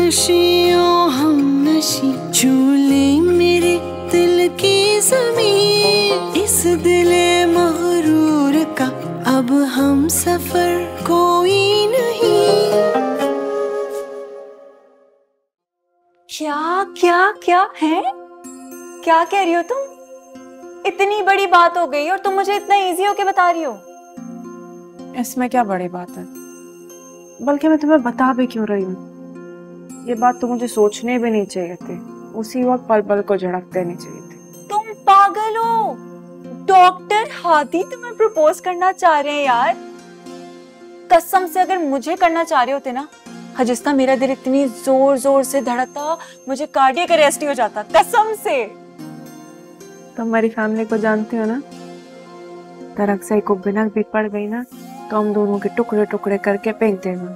नशियों हम नशी, झूले मेरे दिल की ज़मीन, इस दिले मगरूर का अब हम सफर कोई नहीं। क्या क्या क्या है? क्या कह रही हो तुम? इतनी बड़ी बात हो गई और तुम मुझे इतना इजी होके बता रही हो। इसमें क्या बड़ी बात है? बल्कि मैं तुम्हें बता भी क्यों रही हूँ? ये बात तो मुझे सोचने भी नहीं चाहिए थी, उसी वक्त पल पल को झड़क देनी चाहिए थी। तुम पागल हो? डॉक्टर हादी तुम्हें प्रपोज करना चाह रहे हैं यार। कसम से अगर मुझे करना चाह रहे होते ना हजिस्ता, मेरा दिल इतनी जोर जोर से धड़कता मुझे कार्डियक अरेस्ट ही हो जाता, कसम से। तुम हमारी फैमिली को जानती हो ना, तरक्सई को बिना भी पड़ गई ना तो हम दोनों के टुकड़े टुकड़े करके फेंक देना।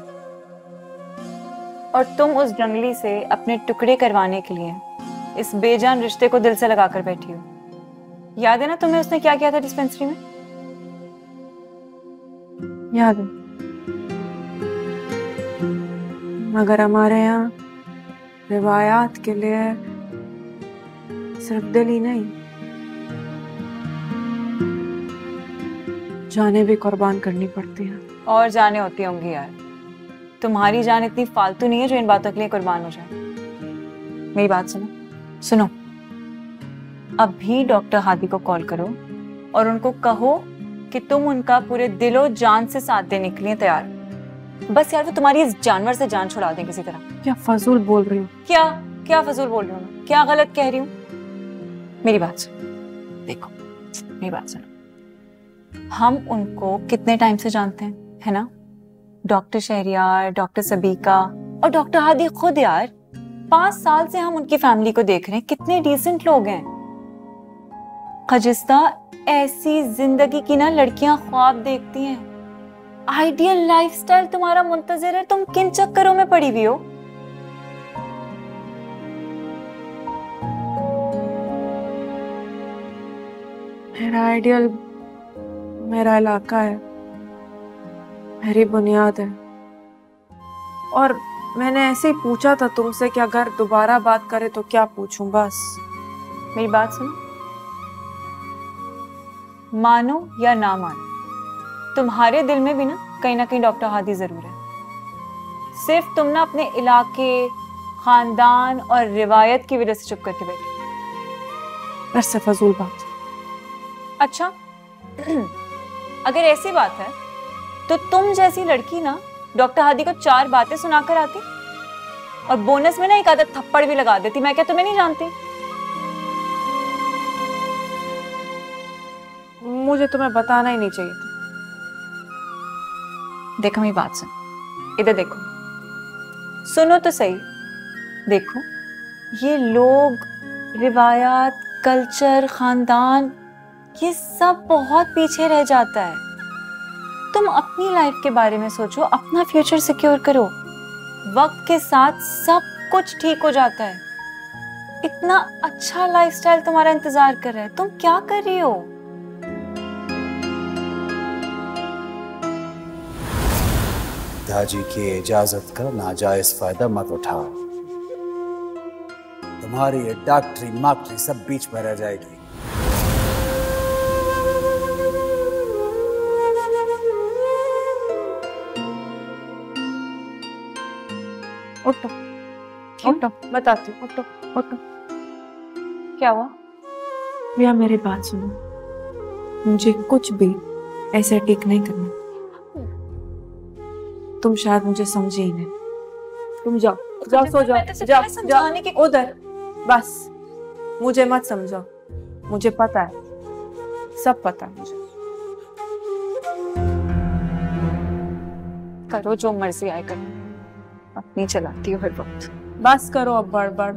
और तुम उस जंगली से अपने टुकड़े करवाने के लिए इस बेजान रिश्ते को दिल से लगाकर बैठी हो। याद है ना तुम्हें उसने क्या किया था डिस्पेंसरी में? याद है, मगर हमारे यहाँ रिवायात के लिए सिर्फ दिल ही नहीं, जाने भी कुर्बान करनी पड़ती है। और जाने होती होंगी यार, तुम्हारी जान इतनी फालतू नहीं है जो इन बातों के लिए कुर्बान हो जाए। मेरी बात सुनो, अभी डॉक्टर हादी को कॉल करो और उनको कहो कि तुम उनका पूरे दिलो जान से साथ देने के लिए तैयार हो। बस यार वो तुम्हारी इस जानवर से जान छुड़ा दें किसी तरह। क्या फजूल बोल रही हूँ? क्या फजूल बोल रही हूँ? क्या गलत कह रही हूँ? मेरी बात सुनो, देखो मेरी बात सुनो, हम उनको कितने टाइम से जानते हैं, है ना? डॉक्टर शहरियार, डॉक्टर सबीका और डॉक्टर हादी खुद यार 5 साल से हम उनकी फैमिली को देख रहे हैं। कितने डिसेंट लोग हैं। खजिस्ता, ऐसी जिंदगी की ना लड़कियां ख्वाब देखती हैं। आइडियल लाइफस्टाइल तुम्हारा मुंतजिर है, तुम किन चक्करों में पड़ी हुई हो? मेरा आइडियल मेरा इलाका है, मेरी बुनियाद है। और मैंने ऐसे ही पूछा था तुमसे कि अगर दोबारा बात करे तो क्या पूछूं, बस। मेरी बात सुनो, मानो या ना मानो, तुम्हारे दिल में भी ना कहीं डॉक्टर हादी जरूर है। सिर्फ तुम ना अपने इलाके, खानदान और रिवायत की वजह से चुप करके बैठे। ऐसे फजूल बात। अच्छा अगर ऐसी बात है तो तुम जैसी लड़की ना डॉक्टर हादी को 4 बातें सुनाकर आती और बोनस में ना एक आधा थप्पड़ भी लगा देती। मैं क्या तुम्हें नहीं जानती? मुझे तुम्हें बताना ही नहीं चाहिए था। देखो मेरी बात सुन, इधर देखो, सुनो तो सही। देखो ये लोग, रिवायात, कल्चर, खानदान, ये सब बहुत पीछे रह जाता है। तुम अपनी लाइफ के बारे में सोचो, अपना फ्यूचर सिक्योर करो। वक्त के साथ सब कुछ ठीक हो जाता है। इतना अच्छा लाइफस्टाइल तुम्हारा इंतजार कर रहा है, तुम क्या कर रही हो? दादी की इजाजत का नाजायज फायदा मत उठाओ, तुम्हारी ये डॉक्टरी माक्टरी सब बीच में रह जाएगी। उठो उठो, बताती हूँ, उठो उठो। क्या हुआ? भैया मेरी बात सुनो, मुझे कुछ भी ऐसे ठीक नहीं करना। तुम शायद मुझे समझे ही नहीं। तुम जाओ जाओ, सो जाओ, जाओ जाओ उधर। बस मुझे मत समझो, मुझे पता है, सब पता है मुझे। करो जो मर्जी आए करो, अपनी चलाती हो हर वक्त। बस करो अब बड़बड़।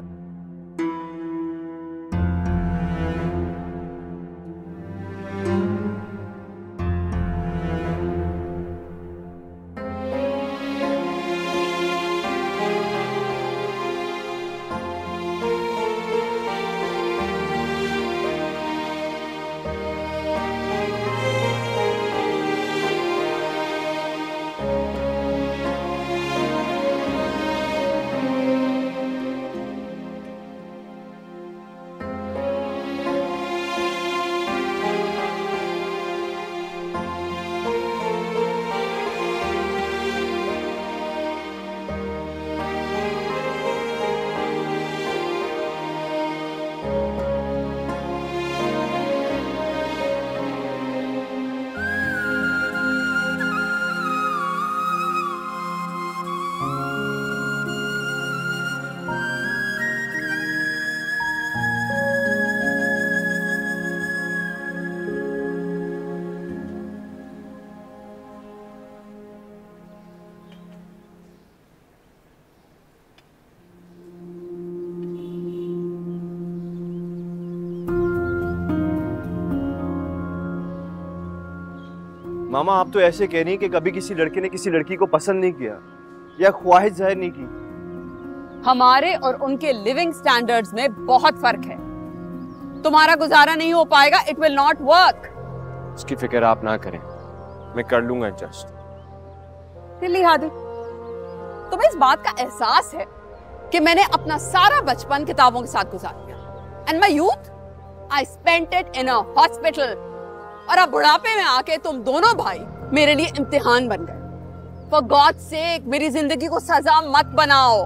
मामा आप तो ऐसे कह रही हैं कि कभी किसी लड़के ने किसी लड़की को पसंद नहीं किया या ख्वाहिश जाहिर नहीं की। हमारे और उनके लिविंग स्टैंडर्ड्स में बहुत फर्क है। तुम्हारा गुजारा नहीं हो पाएगा, इट विल नॉट वर्क। उसकी फिक्र आप ना करें, मैं कर लूंगा एडजस्ट। दिल्ली हादी, तुम्हें इस बात का एहसास है कि मैंने अपना सारा बचपन किताबों के साथ गुजार दिया and my youth I spent it in a hospital, और अब बुढ़ापे में आके तुम दोनों भाई मेरे लिए इम्तिहान बन गए। फॉर गॉड सेक मेरी जिंदगी को सजा मत बनाओ।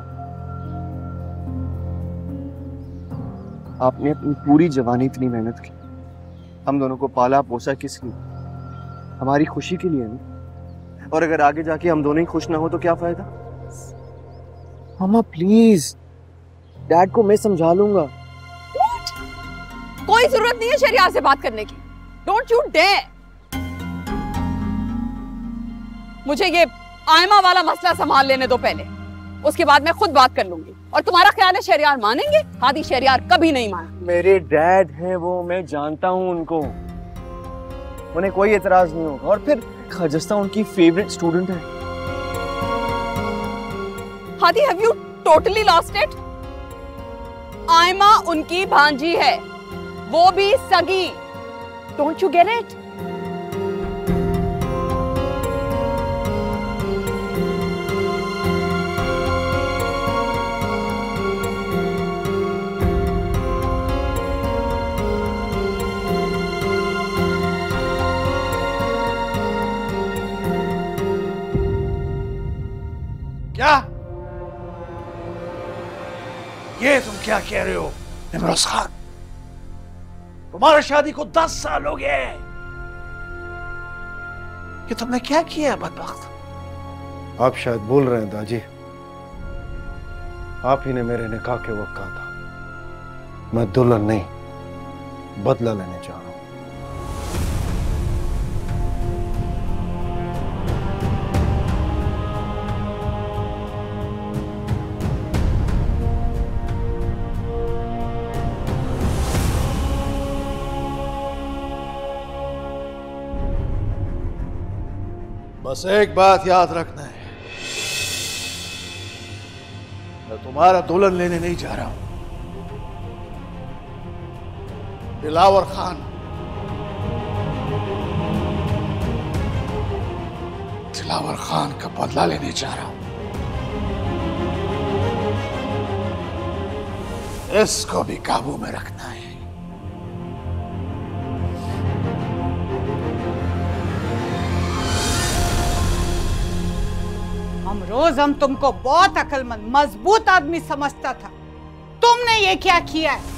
आपने अपनी पूरी जवानी इतनी मेहनत की, हम दोनों को पाला पोसा किस लिए? हमारी खुशी के लिए ना। और अगर आगे जाके हम दोनों ही खुश ना हो तो क्या फायदा? मामा प्लीज, डैड को मैं समझा लूंगा। कोई जरूरत नहीं है शरियार से बात करने की। Don't you dare. मुझे ये आयमा वाला मसला संभाल लेने दो पहले, उसके बाद मैं खुद बात कर लूंगी। और तुम्हारा ख्याल है शरियार मानेंगे? हादी शरियार कभी नहीं माना। मेरे डैड हैं वो, मैं जानता हूँ उनको, उन्हें कोई एतराज नहीं होगा। और फिर खाजस्ता उनकी फेवरेट स्टूडेंट है। Hadi, have you totally lost it? Ayma उनकी भांजी है, वो भी सगी। Don't you get it? क्या ये तुम क्या कह रहे हो इमरान खान? तुम्हारा शादी को 10 साल हो गए। ये तुमने क्या किया बदबख्त? आप शायद भूल रहे हैं दाजी, आप ही ने मेरे निकाह के वक्त कहा था मैं दुल्हन नहीं बदला लेने जा रहा हूं। बस एक बात याद रखना है, मैं तुम्हारा दुल्हन लेने नहीं जा रहा हूं। दिलावर खान का बदला लेने जा रहा हूं। इसको भी काबू में रखना है। हम तुमको बहुत अक्लमंद मजबूत आदमी समझता था, तुमने ये क्या किया है?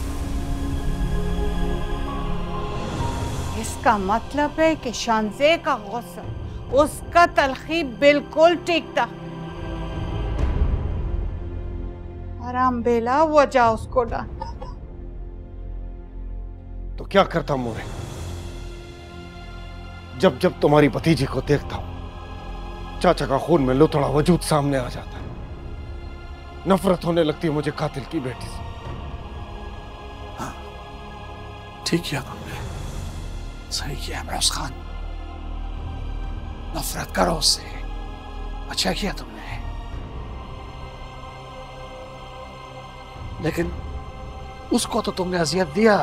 इसका मतलब है कि शानज़े का गुस्सा, उसका तलखी बिल्कुल ठीक था। आराम बेला वो जा उसको डांटा। तो क्या करता मोरे, जब जब तुम्हारी भतीजी को देखता हूं चाचा का खून में लुथड़ा वजूद सामने आ जाता है। नफरत होने लगती है मुझे कातिल की बेटी से। हाँ, ठीक किया तुमने, सही किया इमरान खान। नफरत करो उससे, अच्छा किया तुमने। लेकिन उसको तो तुमने अजियत दिया,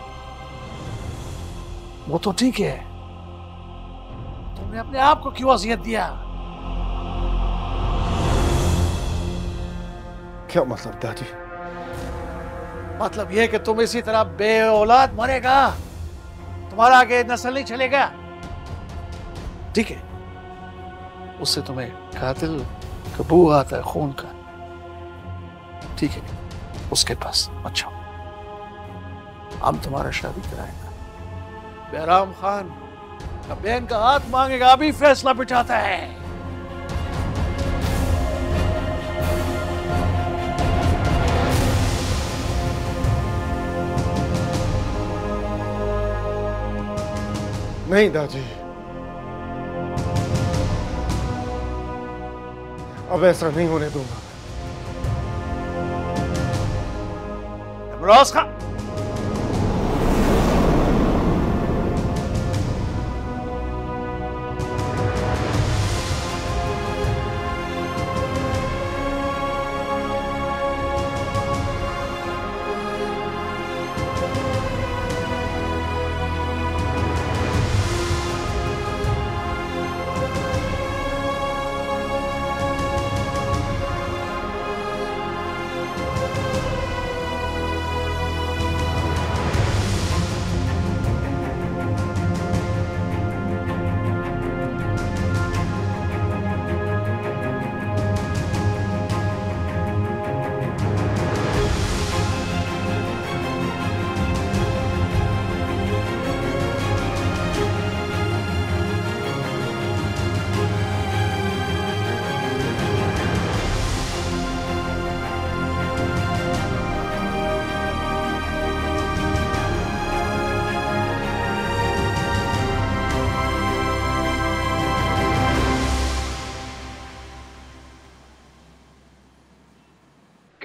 वो तो ठीक है, तुमने अपने आप को क्यों अजियत दिया? क्या मतलब दादी? मतलब यह कि तुम इसी तरह बे औलाद मरेगा, तुम्हारा आगे नस्ल नहीं चलेगा। ठीक है, उससे तुम्हें कातिल का बू आता है खून का, ठीक है, उसके पास मत जाओ, हम तुम्हारा शादी कराएंगे। बैराम खान का बहन का हाथ मांगेगा, अभी फैसला बिठाता है। नहीं दादी, अब ऐसा नहीं होने दूंगा। इमरान खान,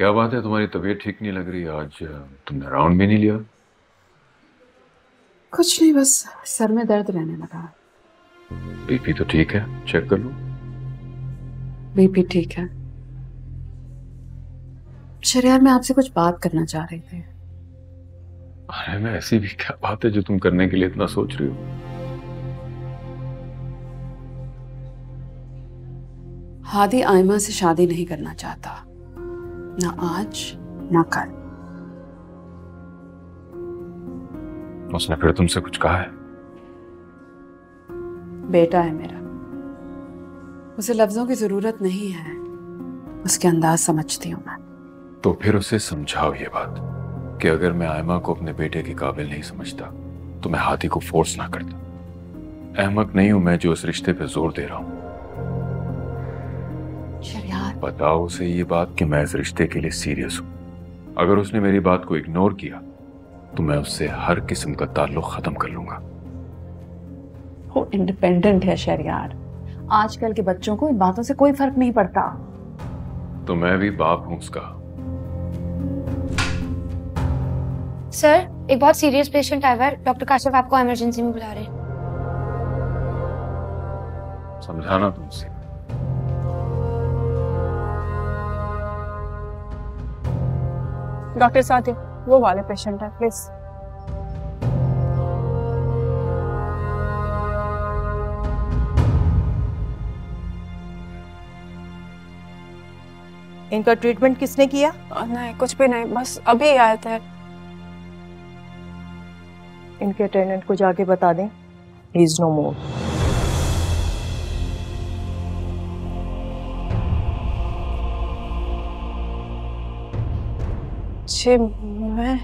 क्या बात है, तुम्हारी तबीयत ठीक नहीं लग रही आज? तुमने राउंड भी नहीं लिया? कुछ नहीं, बस सर में दर्द रहने लगा। बीपी तो ठीक है, चेक कर लो। बीपी ठीक है। शरियार, मैं आपसे कुछ बात करना चाह रही थी। अरे मैं ऐसी भी क्या बात है जो तुम करने के लिए इतना सोच रही हो? हादी आयमा से शादी नहीं करना चाहता, ना आज ना कल। उसने फिर तुमसे कुछ कहा है? बेटा है मेरा, उसे लफ्जों की जरूरत नहीं है, उसके अंदाज समझती हूं मैं। तो फिर उसे समझाओ ये बात कि अगर मैं आयमा को अपने बेटे के काबिल नहीं समझता तो मैं हादी को फोर्स ना करता। अहमक नहीं हूं मैं जो इस रिश्ते पे जोर दे रहा हूं। शरियार, बताओ उसे ये बात कि मैं इस रिश्ते के लिए सीरियस हूं। अगर उसने मेरी बात को इग्नोर किया तो मैं उससे हर किस्म का ताल्लुक खत्म कर लूंगा। वो इंडिपेंडेंट है शरियार। आजकल के बच्चों को इन बातों से कोई फर्क नहीं पड़ता। तो मैं भी बाप हूं उसका। सर, एक बहुत सीरियस पेशेंट आया हुआ है, डॉक्टर काशिफ आपको इमरजेंसी में बुला रहे हैं। समझाना तुमसे। डॉक्टर साथी, वो वाले पेशेंट है, प्लीज। इनका ट्रीटमेंट किसने किया? नहीं, कुछ भी नहीं, बस अभी आए थे। इनके अटेंडेंट को जाके बता दें, ही इज नो मोर। मैं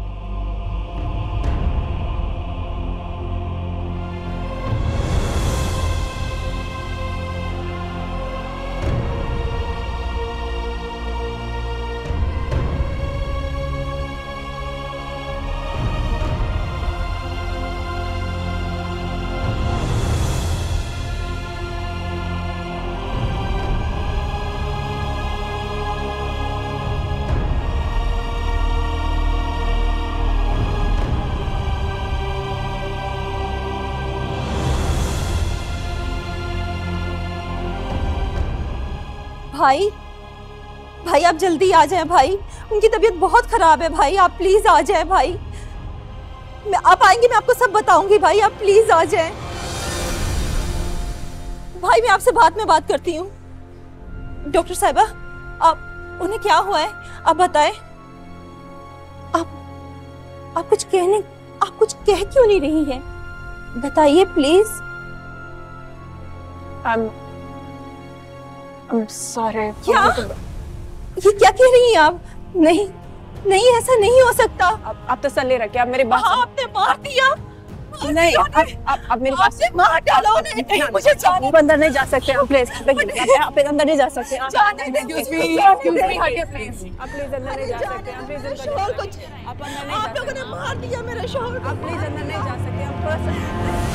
भाई, भाई आप जल्दी आ जाएं भाई, उनकी तबीयत बहुत खराब है भाई, आप प्लीज आ जाएं भाई। आप आएंगे मैं आपको सब बताऊंगी भाई, आप प्लीज आ जाएं भाई। मैं आपसे बाद में बात करती हूँ। डॉक्टर साहिबा, आप उन्हें क्या हुआ है आप बताएं। आप कुछ कह क्यों नहीं रही हैं? बताइए प्लीज। I'm sorry। क्या? ये क्या कह रही हैं आप? नहीं नहीं, ऐसा नहीं हो सकता। आप तसल्ली रखिए, आप मेरी बात। हाँ, आपने मार दिया। नहीं, आप मेरी बात मार डाला उन्हें। नहीं, मुझे जाने। आप अंदर नहीं जा सकते, आप प्लीज। आप अंदर नहीं जा सकते। जाने दे। Excuse me, हटिए प्लीज। आप प्लीज अंदर नहीं जा सकते। आप प्लीज अंदर शोहर को, आप अंदर नहीं जा सकते। आप लोगों ने मार दिया मेरे शोहर को। आप प्लीज अंदर नहीं जा सकते। आप थोड़ा सा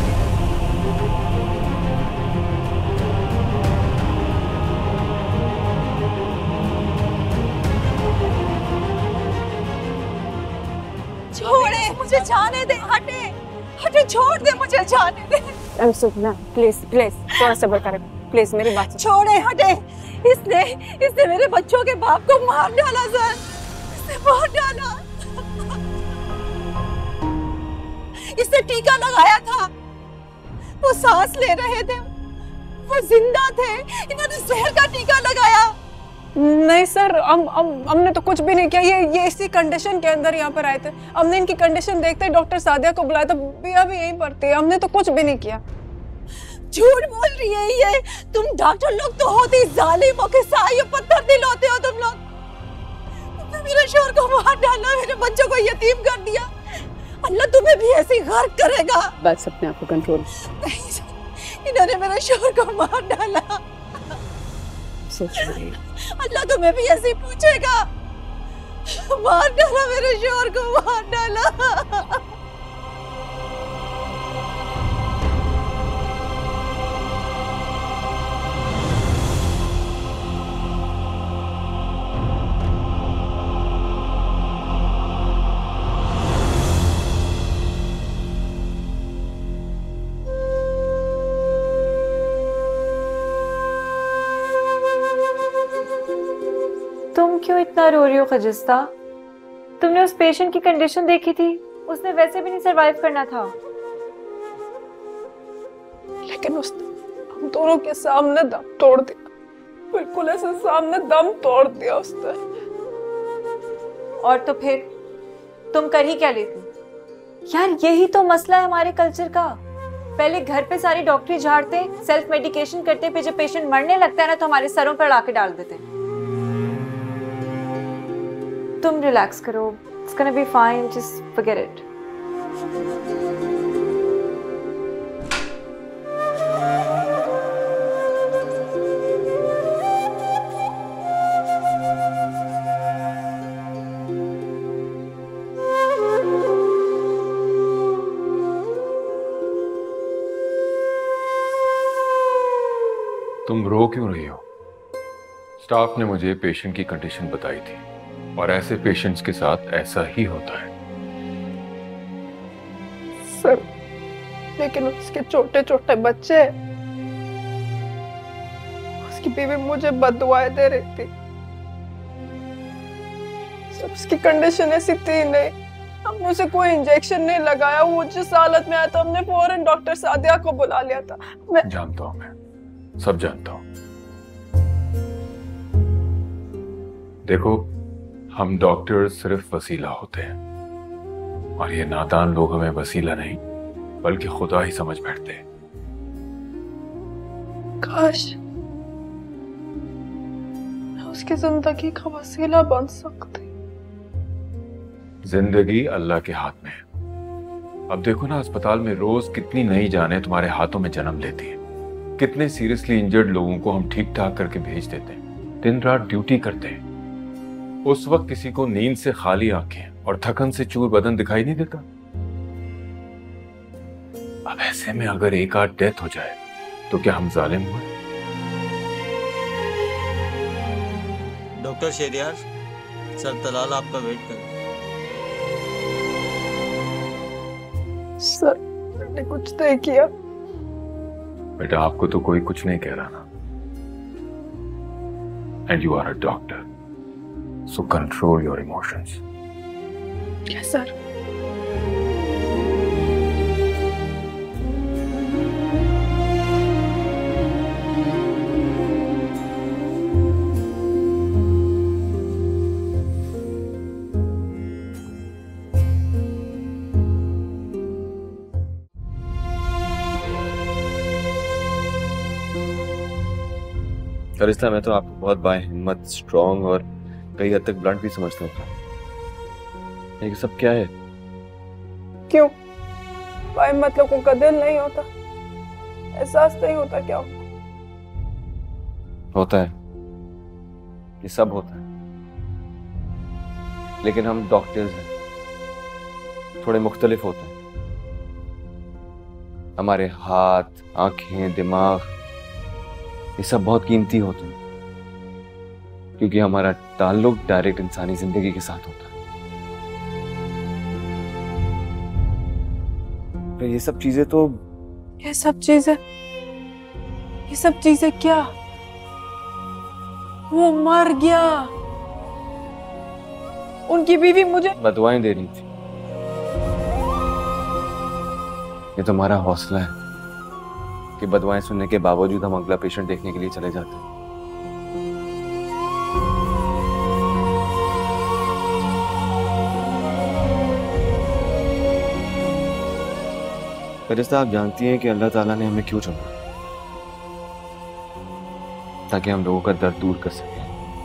छोड़े, मुझे जाने दे। हटे हटे, छोड़ दे, मुझे जाने दे। प्लीज प्लीज थोड़ा सब्र करें प्लीज, मेरी बात छोड़े, हटे। इसने मेरे बच्चों के बाप को मार डाला सर, इसने मार डाला। इसने टीका लगाया था, वो सांस ले रहे थे, वो जिंदा थे, इन्होंने जहर का टीका लगाया। नहीं सर, हमने तो कुछ भी नहीं किया। ये इसी कंडीशन के अंदर यहाँ पर आए थे। हमने इनकी कंडीशन देखते ही डॉक्टर सादिया को बुलाया था, बिया भी यहीं पर थी। हमने तो कुछ भी नहीं किया। झूठ बोल रही है ये। तुम डॉक्टर लोग तो होते ही जालिम, कसाई, पत्थर दिल होते हो तुम लोग। तुमने मेरे शोहर को मार डाला, मेरे बच्चों को यतीम कर दिया। अल्लाह तुम्हें भी ऐसे ही गर्क करेगा। बस अपने आप को कंट्रोल। इन्होंने मेरे शोहर को मार डाला। अल्लाह तुम्हें भी ऐसे ही पूछेगा। मार डाला मेरे शोहर को, मार डाला। क्यों इतना रो रही हो खजिस्ता? तुमने उस पेशेंट की कंडीशन देखी थी, उसने वैसे भी नहीं सरवाइव करना था। लेकिन उसने हम दोनों के सामने दम तोड़ दिया, बिल्कुल ऐसे सामने दम तोड़ दिया उसने। और तो फिर तुम कर ही क्या लेती? यार यही तो मसला है हमारे कल्चर का। पहले घर पे सारी डॉक्टरी झाड़ते, सेल्फ मेडिकेशन करते, फिर जब पेशेंट मरने लगता है ना तो हमारे सरों पर लाके डाल देते हैं। तुम रिलैक्स करो, it's gonna be fine, just forget it. तुम रो क्यों रही हो? स्टाफ ने मुझे पेशेंट की कंडीशन बताई थी और ऐसे पेशेंट्स के साथ ऐसा ही होता है। सर, लेकिन उसके छोटे छोटे बच्चे, उसकी बीवी मुझे बददुआएं दे रही थी। सर, उसकी कंडीशन ऐसी थी नहीं, हमने उसे कोई इंजेक्शन नहीं लगाया। वो जिस हालत में आया था हमने फौरन डॉक्टर सादिया को बुला लिया था। मैं जानता हूं, मैं सब जानता हूं। देखो, हम डॉक्टर सिर्फ वसीला होते हैं और ये नादान लोग हमें वसीला नहीं बल्कि खुदा ही समझ बैठते हैं। काश मैं उसकी जिंदगी का वसीला बन सकती। जिंदगी अल्लाह के हाथ में है। अब देखो ना, अस्पताल में रोज कितनी नई जानें तुम्हारे हाथों में जन्म लेती है। कितने सीरियसली इंजर्ड लोगों को हम ठीक ठाक करके भेज देते हैं, दिन रात ड्यूटी करते हैं। उस वक्त किसी को नींद से खाली आंखें और थकन से चूर बदन दिखाई नहीं देता। अब ऐसे में अगर एक आध डेथ हो जाए तो क्या हम जालिम हुए? डॉक्टर शेरियार, सर तलाल आपका वेट कर। सर, मैंने कुछ नहीं किया। बेटा, आपको तो कोई कुछ नहीं कह रहा ना। And you are a doctor, so control your emotions. Yes sir. फरिश्ता, मैं तो आपको बहुत बाहिम्मत, स्ट्रॉन्ग और कई हद तक ब्लंट भी समझता था। ये सब क्या है? क्यों? भाई मतलब को का दिल नहीं होता, एहसास नहीं होता क्या? होता है, ये सब होता है। लेकिन हम डॉक्टर्स हैं, थोड़े मुख्तलिफ होते हैं। हमारे हाथ, आंखें, दिमाग, ये सब बहुत कीमती होते हैं क्योंकि हमारा ताल्लुक डायरेक्ट इंसानी जिंदगी के साथ होता है। तो ये सब चीजें क्या? वो मर गया, उनकी बीवी मुझे बदुआएं दे रही थी। ये तुम्हारा हौसला है कि बदुआएं सुनने के बावजूद हम अगला पेशेंट देखने के लिए चले जाते हैं। फरिश्ता, आप जानती हैं कि अल्लाह ताला ने हमें क्यों चुना? ताकि हम लोगों का दर्द दूर कर सकें,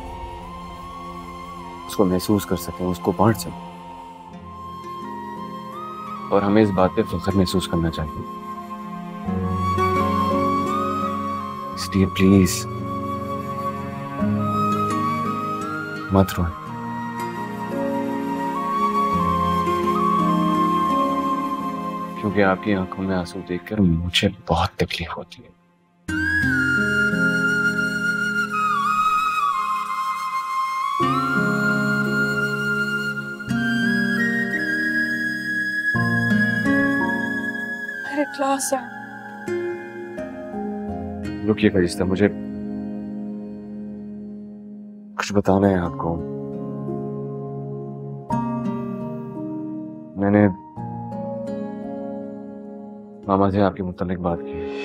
उसको महसूस कर सकें, उसको बांट सकें। और हमें इस बात पे फख्र महसूस करना चाहिए। इसलिए प्लीज मत रो। क्योंकि आपकी आंखों में आंसू देखकर मुझे बहुत तकलीफ होती है। मेरे क्लास है। रुकिए फरिश्ता, मुझे कुछ बताना है आपको। मैंने मामा से आपके मुतालिक बात की है।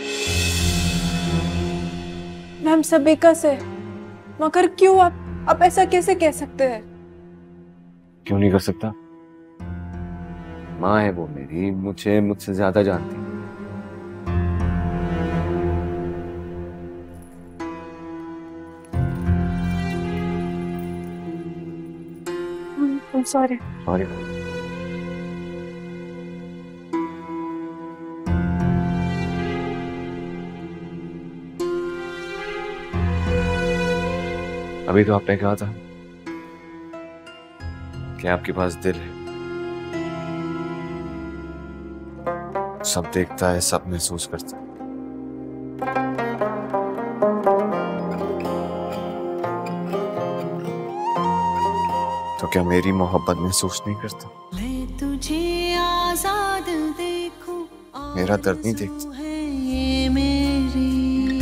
मैम सबीका से, मगर क्यों आप ऐसा कैसे कह सकते हैं? क्यों नहीं कर सकता? माँ है वो मेरी, मुझसे ज्यादा जानती है। I'm sorry. सॉरी। अभी तो आपने कहा था कि आपके पास दिल है, सब देखता है, सब महसूस करता है। तो क्या मेरी मोहब्बत महसूस नहीं करता? तुझे आजाद देखूं, मेरा दर्द नहीं देखता? ये मेरी,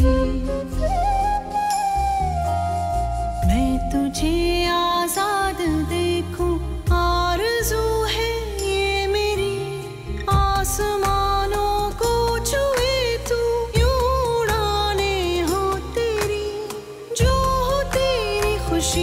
मैं तुझे आजाद देखूं, आरज़ू है ये मेरी, आसमानों को छुए तू, यूं उड़ाने हो तेरी, जो हो तेरी खुशी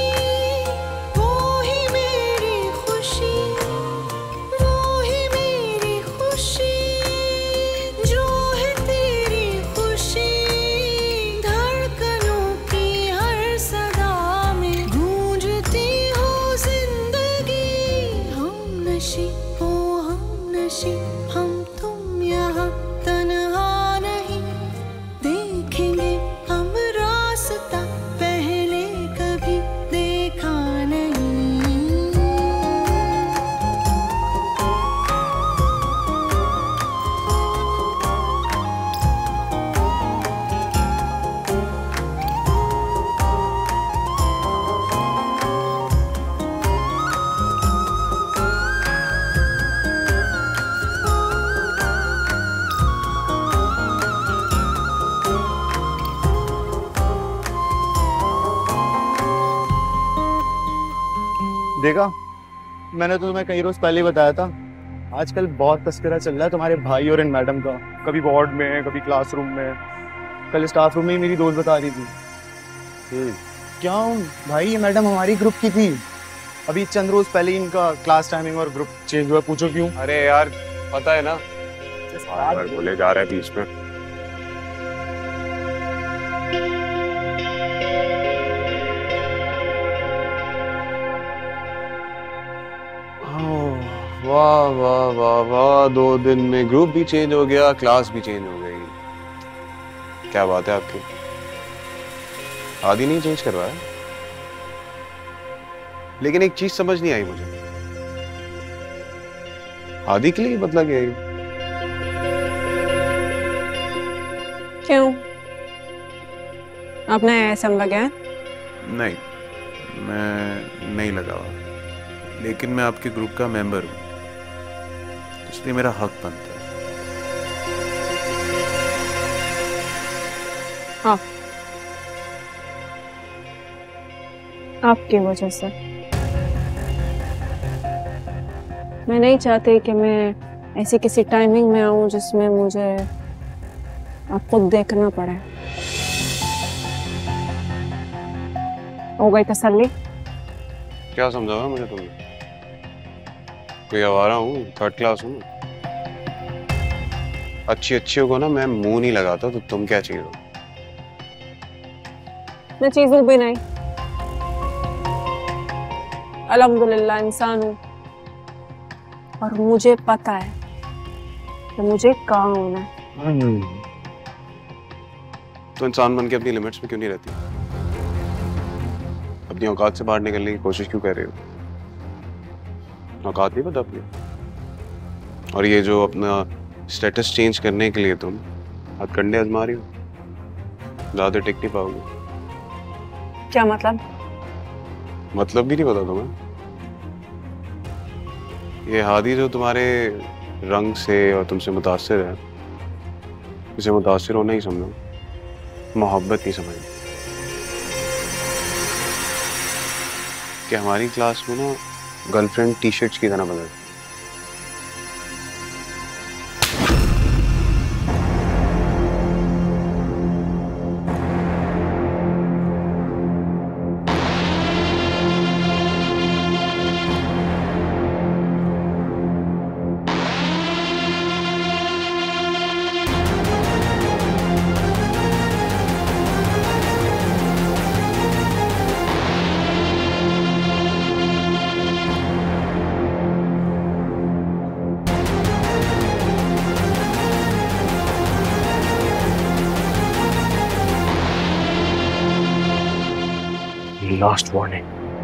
हम तुम यहाँ तन्हा नहीं, देखेंगे हम रास्ता पहले कभी देखा देखा, मैंने तो तुम्हें कई रोज पहले ही बताया था। आजकल बहुत तस्करा चल रहा है तुम्हारे भाई और इन मैडम का, कभी वार्ड में, कभी क्लासरूम में, कल स्टाफ रूम में ही मेरी दोस्त बता रही थी। क्या भाई, ये मैडम हमारी ग्रुप की थी, अभी चंद रोज पहले इनका क्लास टाइमिंग और ग्रुप चेंज हुआ। पूछो क्यों? अरे यार पता है ना, बोले जा रहे हैं बीच में। वाह वाह वाह वाह, 2 दिन में ग्रुप भी चेंज हो गया, क्लास भी चेंज हो गई। क्या बात है आपकी? आदि नहीं चेंज करवाया? लेकिन एक चीज समझ नहीं आई मुझे, आदि के लिए बदला गया है? क्यों? आपने ऐसा लगा? नहीं, मैं नहीं लगा हुआ, लेकिन मैं आपके ग्रुप का मेंबर हूँ, इसलिए मेरा हक बनता है। हाँ, आपकी वजह से। मैं नहीं चाहती कि मैं ऐसी किसी टाइमिंग में आऊं जिसमें मुझे आपको देखना पड़े। हो गई तसल्ली? क्या समझाओगे मुझे तुमने? कोई आवारा हूँ? 3rd क्लास हूँ? अच्छी को ना मैं मुंह नहीं लगाता, तो तुम क्या चीज हो? मैं चीज हूँ भी नहीं, अल्हम्दुलिल्लाह इंसान हूँ, और मुझे पता है कि मुझे कहाँ होना है। तो इंसान बन के अपनी लिमिट्स में क्यों नहीं रहती? अपनी औकात से बाहर निकलने की कोशिश क्यों कर रहे हो? औकात नहीं पता अपनी? और ये जो अपना स्टेटस चेंज करने के लिए तुम हथकंडे आजमा रही हो, ज्यादा टिक नहीं पाओगे। क्या मतलब? मतलब भी नहीं पता तुम्हें? ये हादी जो तुम्हारे रंग से और तुमसे मुतासिर है, इसे मुतासिर होना ही समझो, मोहब्बत नहीं समझो। कि हमारी क्लास में ना गर्लफ्रेंड टी-शर्ट्स की तरह बदल, लास्ट वार्निंग।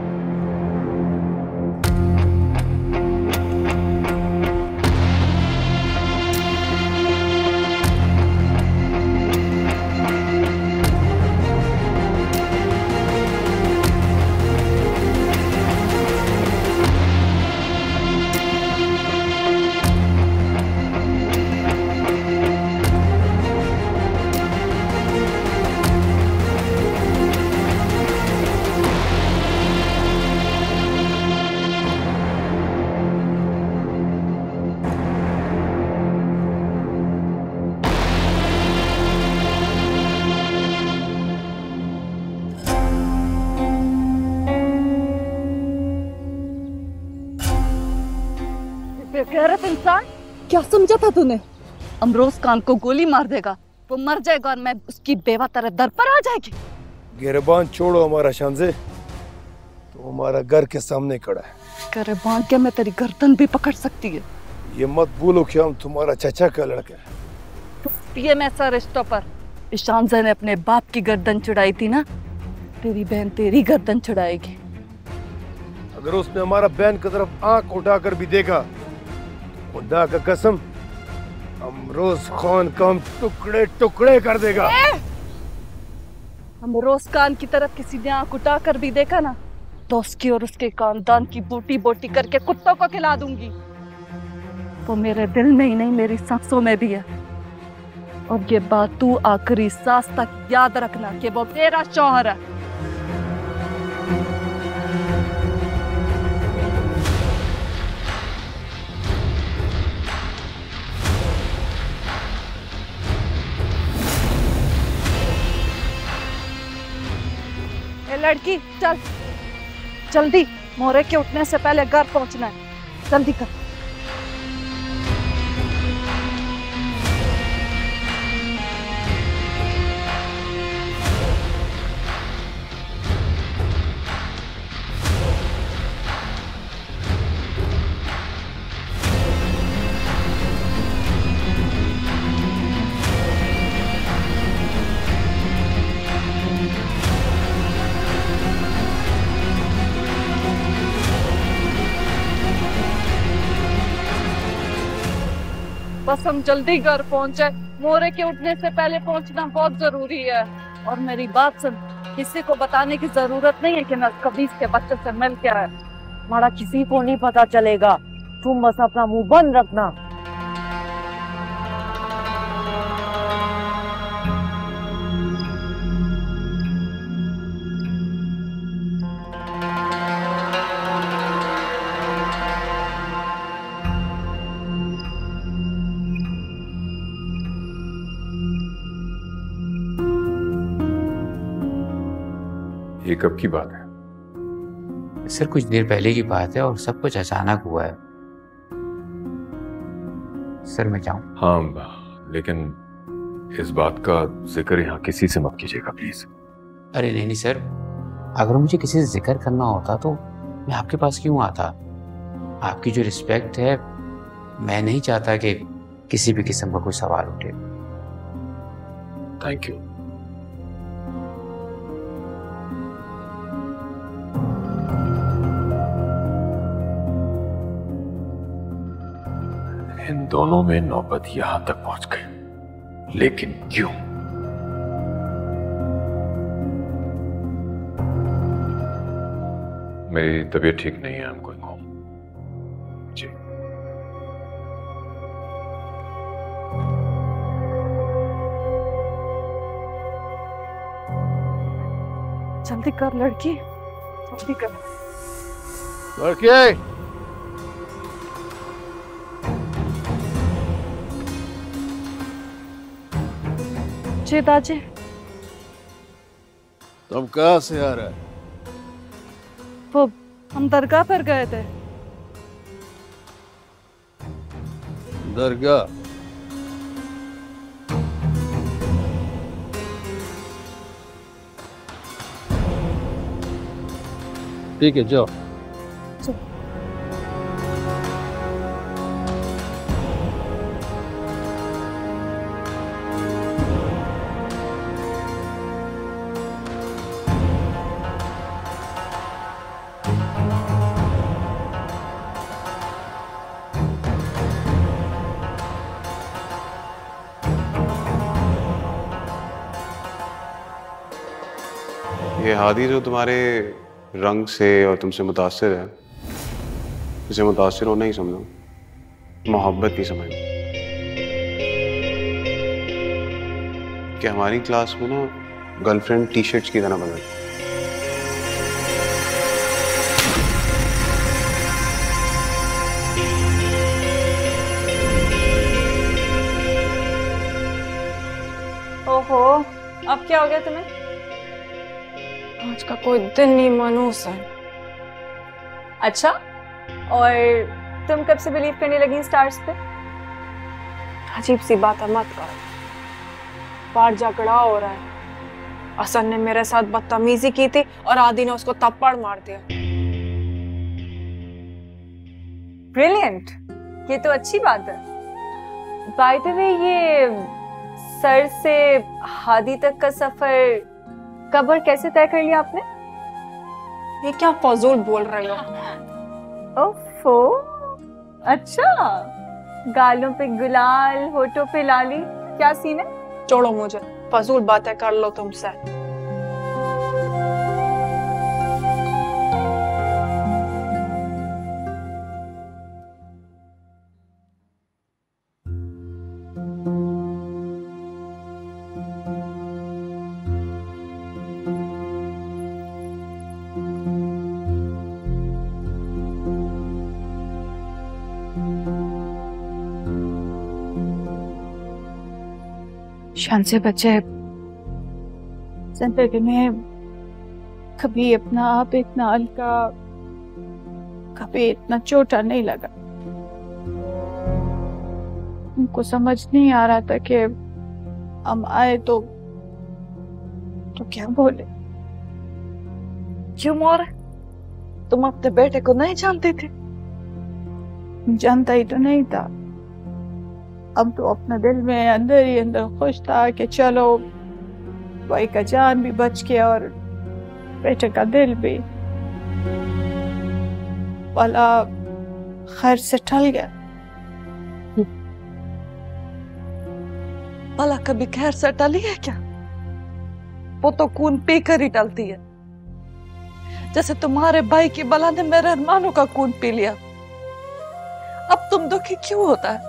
बेगैरत इंसान, क्या समझा था तूने? अमरोज खान को गोली मार देगा, वो मर जाएगा और मैं उसकी बेवा तरह दर पर आ जाएगी। गिरबान छोड़ो हमारा शानजे, तो हमारा घर के सामने खड़ा है। गिरबान क्या मैं तेरी गर्दन भी पकड़ सकती है? ये मत बोलो कि हम तुम्हारा चाचा का लड़का है। पीएम ऐसा रिश्तों पर शानजे ने अपने बाप की गर्दन चढ़ाई थी ना, तेरी बहन तेरी गर्दन चढ़ाएगी। अगर उसने हमारा बहन की तरफ आंख उठाकर भी देखा, खुदा का कसम अमरोज खान का हम टुकड़े टुकड़े कर देगा। अमरोज खान की तरफ किसी ने आंख उठा कर भी देखा ना, तो उसकी और उसके खानदान की बोटी बोटी करके कुत्तों को खिला दूंगी। वो मेरे दिल में ही नहीं, मेरी सांसों में भी है। और ये बात तू आखिरी सांस तक याद रखना कि वो तेरा शौहर है। लड़की चल, जल्दी, मोरे के उठने से पहले घर पहुंचना है, जल्दी कर। बस हम जल्दी घर पहुंचे, मोरे के उठने से पहले पहुंचना बहुत जरूरी है। और मेरी बात सुन, किसी को बताने की जरूरत नहीं है कि मैं कबीस के बच्चे से मिल के आया। हमारा किसी को नहीं पता चलेगा, तुम बस अपना मुंह बंद रखना। ये कब की बात है? सर कुछ देर पहले की बात है और सब कुछ अचानक हुआ है। सर मैं जाऊं? हाँ, लेकिन इस बात का जिक्र यहाँ किसी से मत कीजिएगा प्लीज। अरे नहीं नहीं सर, अगर मुझे किसी से जिक्र करना होता तो मैं आपके पास क्यों आता? आपकी जो रिस्पेक्ट है, मैं नहीं चाहता कि किसी भी किस्म का कोई सवाल उठे। Thank you. इन दोनों में नौबत यहां तक पहुंच गई, लेकिन क्यों? मेरी तबीयत ठीक नहीं है, आई एम गोइंग होम। जी जल्दी कर लड़की, जल्दी कर। लड़की जी दादी। तुम कहाँ से आ रहा है? वो हम दरगाह पर गए थे। दरगाह? ठीक है जाओ। ये हादी जो तुम्हारे रंग से और तुमसे मुतासिर है, उसे मुतासिर होना ही समझो, मोहब्बत नहीं समझो। कि हमारी क्लास में ना गर्लफ्रेंड टी शर्ट्स की तरह बदल। ओहो, अब क्या हो गया तुम्हें? आज का कोई दिन नहीं मनूस है। अच्छा, और तुम कब से बिलीव करने लगी स्टार्स पे? अजीब सी बात है, मत करो। बाहर झगड़ा हो रहा है। असन ने मेरे साथ बदतमीजी की थी और आदि ने उसको थप्पड़ मार दिया। ब्रिलियंट, ये तो अच्छी बात है। बाय द वे, ये सर से हादी तक का सफर कब और कैसे तय कर लिया आपने? ये क्या फजूल बोल रहे हो? ओफो, अच्छा, गालों पे गुलाल, होठों पे लाली, क्या सीन है? छोड़ो मुझे, फजूल बातें कर लो तुमसे। शान से बच्चे, जिंदगी में कभी अपना आप इतना हल्का, कभी इतना छोटा नहीं लगा। उनको समझ नहीं आ रहा था कि हम आए तो क्या बोले। क्यों मोर, तुम अपने बेटे को नहीं जानती थी? जानता ही तो नहीं था। अब तो अपने दिल में अंदर ही अंदर खुश था कि चलो भाई का जान भी बच गया और बेटे का दिल भी, वाला खैर से टल गया। भला कभी खैर से टली है क्या? वो तो खून पीकर ही टलती है, जैसे तुम्हारे भाई की बला ने मेरे अरमानों का खून पी लिया। अब तुम दुखी क्यों होता है?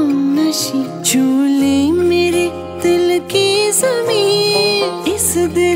हमनशी झूले मेरे दिल की ज़मीन, इस दिल